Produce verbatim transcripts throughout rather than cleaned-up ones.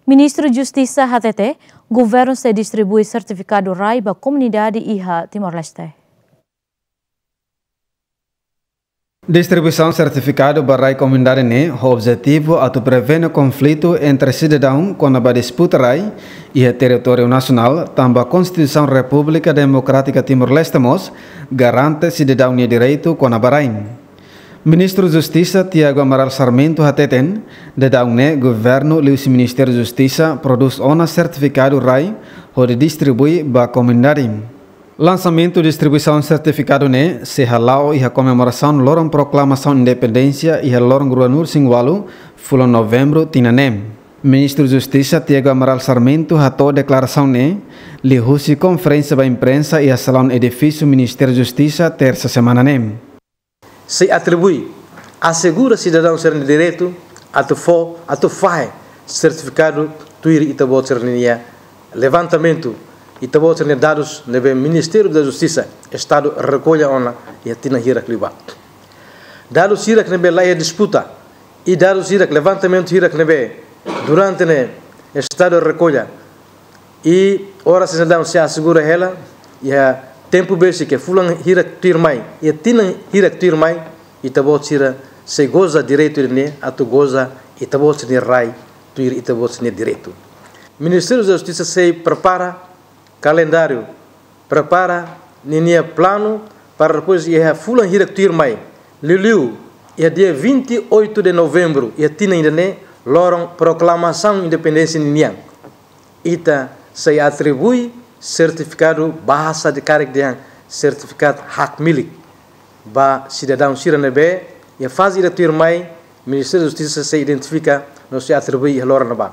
Ministro Justiça H T T, governo se distribui certificado R A I para a comunidade I H A Timor-Leste. Distribuição certificado para a comunidade né, o objetivo é prevenir conflito entre cidadão com a disputa R A I e o território nacional, também a Constituição República Democrática Timor-Leste garante cidadão de direito com a Bahrein. Ministro da Justiça Tiago Amaral Sarmento Hateten, de daune governo e o Ministério da Justiça produz um certificado R A I que distribui para a comunidade. Lançamento e distribuição certificado né se halau e a comemoração lorong proclamação independência e a lorong Ruanur Singwalu, fulo novembro tinanem. Ministro da Justiça Tiago Amaral Sarmento hatou declaração né li husi conferência da imprensa e a salão edifício Ministério da Justiça terça semana nem. Se atribui, assegura cidadão ser de direito, a tu for, a tu faz certificado tuiri itabo cernia levantamento itabo cernia dados nebe Ministério da Justiça Estado recolhe ona e atina hirak liba. Dados hirak nebe laia disputa e dados hirak levantamento hirak nebe durante ne Estado recolhe e ora cidadão se assegura ela e a tempo besi que fulan hirak tirmai e tina hirak tirmai itabo tira se goza direito ne atu goza itabo tira rai tuir itabo tira direito. Ministério da Justiça se prepara calendário, prepara ninia plano para depois ia fulan hirak tirmai liliu ia dia vinte e oito de novembro ia tina ainda ne lorong proclamação independência ninia ita se atribui certificado bahasa de caracter certificado hak milik ba cidadão siranebe e faz ir mai Ministério da Justiça se identifica não se atribui a lorna ba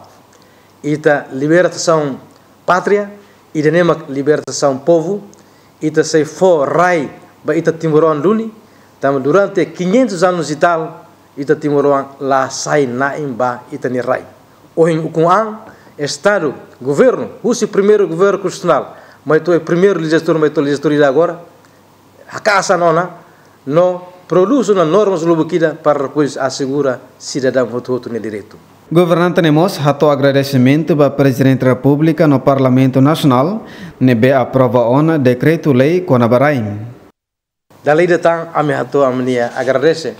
ita libertação pátria e denema libertação povo ita se for rai ba ita Timoron luni tam durante quinhentos anos e tal ita Timoron la sai naim ba ita ni rai ohin ukuan Estado, governo, o primeiro governo constitucional, mas o primeiro legislador, mas o legislador agora, a casa nona, não produz uma norma lubukida para depois assegurar cidadão voto no direito. Governante Nemos hato agradecimento para o Presidente da República no Parlamento Nacional, nebe aprova ona decreto-lei com a Bahrein. Da lei de tang, a minha hato a minha agradece,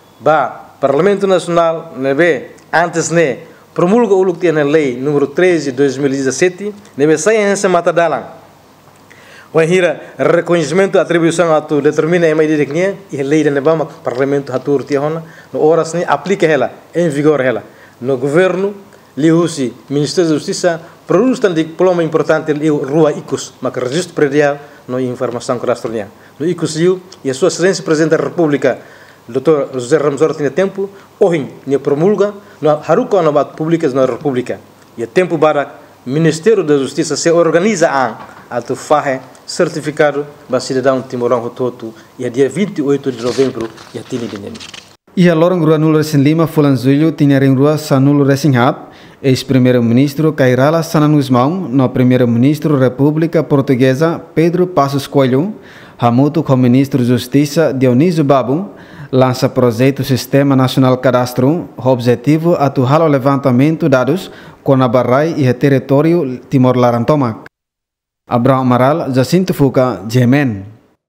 ba Parlamento Nacional, nebe antes ne promulga o lukti na lei número treze de dois mil e dezessete, nebe sai essa mata dalang. Wan hira reconhecimento atribuição a tu determina a medida que e lei da nebama parlamento hatur tiahona no horas ni aplica ela em vigor ela no governo liusi Ministério da Justiça produz um diploma importante li rua icus mak registro predial no informação cadastral no icus liu e a sua excelência presidente da República doutor José Ramos Horta tinha tempo, hoje tinha promulga, no haruka na bat públicas na República. E tempo para Ministério da Justiça se organiza a atu fahe certificado para cidadão Timorão Rototo e a dia vinte e oito de novembro e a tini de nene. E a lorong rua nulo resin lima fulan zulho tinha em rua sanulo resin hat, ex-primeiro-ministro Cairala Sananusmão, no primeiro-ministro República Portuguesa Pedro Passos Coelho, hamuto com ministro da Justiça Dionísio Babu, lança projeto Sistema Nacional Cadastro, objetivo atuar o levantamento de dados com a Bahrein e o território Timor-Larantomac. Abraham Amaral, Jacinto Fuca, Jemen.